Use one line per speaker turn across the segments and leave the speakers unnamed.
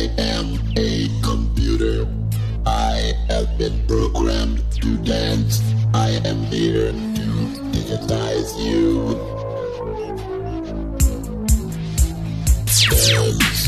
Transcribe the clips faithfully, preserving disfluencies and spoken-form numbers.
I am a computer. I have been programmed to dance. I am here to digitize you. Dance.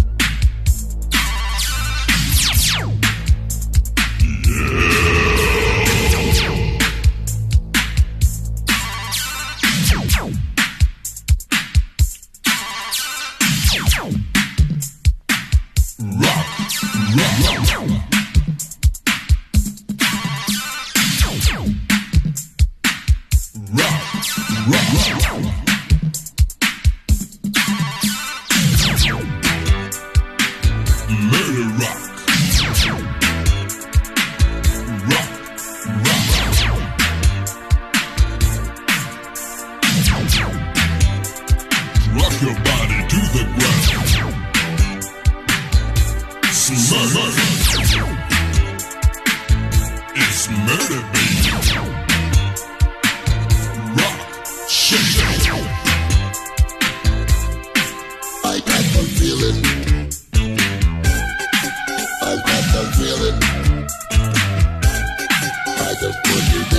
Rock your body to the ground. Smurf. It's murder, baby. Rock, shake.
I got the feeling. I got the feeling. I just put you down.